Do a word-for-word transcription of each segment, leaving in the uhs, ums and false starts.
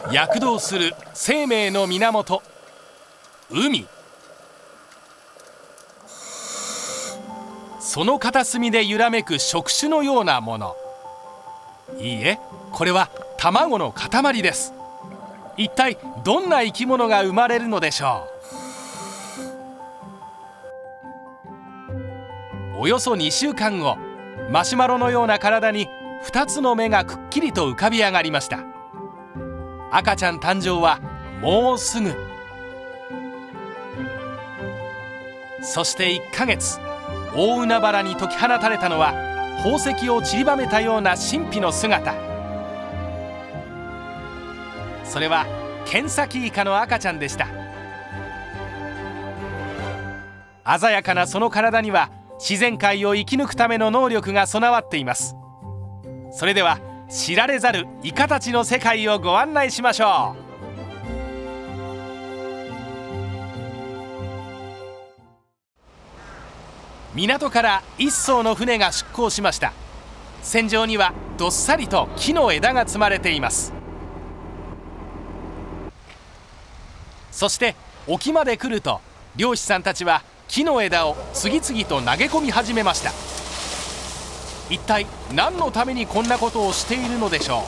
躍動する生命の源、海。その片隅で揺らめく触手のようなもの。いいえ、これは卵の塊です。一体どんな生き物が生まれるのでしょう。およそにしゅうかんご、マシュマロのような体にふたつの目がくっきりと浮かび上がりました。赤ちゃん誕生はもうすぐ。そしていっかげつ、大海原に解き放たれたのは宝石を散りばめたような神秘の姿。それはケンサキイカの赤ちゃんでした。鮮やかなその体には自然界を生き抜くための能力が備わっています。それでは知られざるイカたちの世界をご案内しましょう。港から一艘の船が出港しました。船上にはどっさりと木の枝が積まれています。そして沖まで来ると、漁師さんたちは木の枝を次々と投げ込み始めました。一体何のためにこんなことをしているのでしょ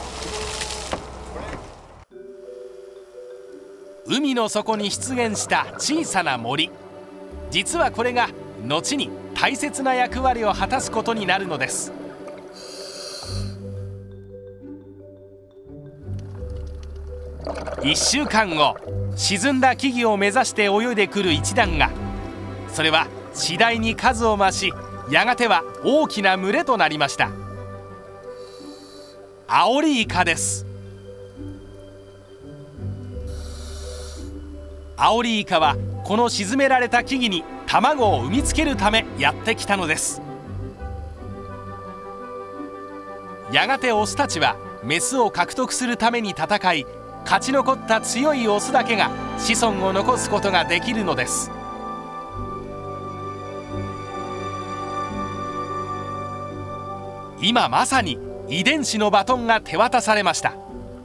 う。海の底に出現した小さな森。実はこれが後に大切な役割を果たすことになるのです。いっしゅうかんご、沈んだ木々を目指して泳いでくる一団が、それは次第に数を増し、やがては大きな群れとなりました。アオリイカです。アオリイカはこの沈められた木々に卵を産みつけるためやってきたのです。やがてオスたちはメスを獲得するために戦い、勝ち残った強いオスだけが子孫を残すことができるのです。今まさに遺伝子のバトンが手渡されました。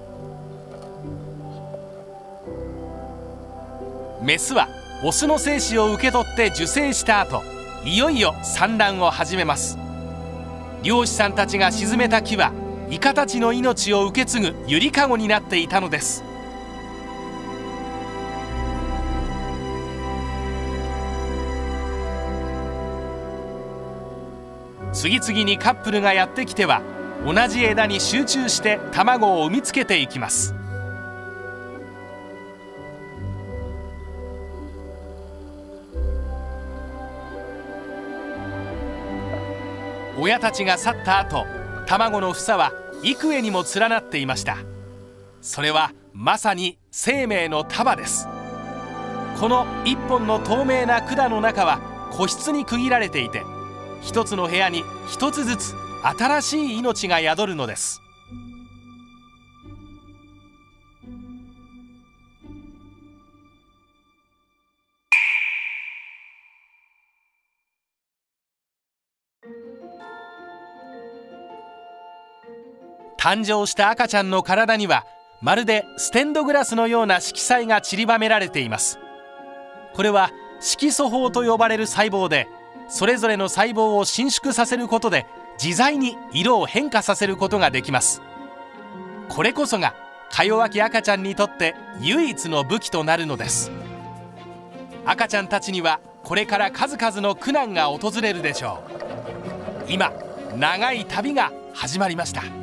メスはオスの精子を受け取って受精した後、いよいよ産卵を始めます。漁師さんたちが沈めた木はイカたちの命を受け継ぐゆりかごになっていたのです。次々にカップルがやってきては、同じ枝に集中して卵を産みつけていきます。親たちが去った後、卵の房は幾重にも連なっていました。それはまさに生命の束です。この一本の透明な管の中は個室に区切られていて、一つの部屋に一つずつ新しい命が宿るのです。誕生した赤ちゃんの体にはまるでステンドグラスのような色彩が散りばめられています。これは色素胞と呼ばれる細胞で、それぞれの細胞を伸縮させることで自在に色を変化させることができます。これこそがか弱き赤ちゃんにとって唯一の武器となるのです。赤ちゃんたちにはこれから数々の苦難が訪れるでしょう。今、長い旅が始まりました。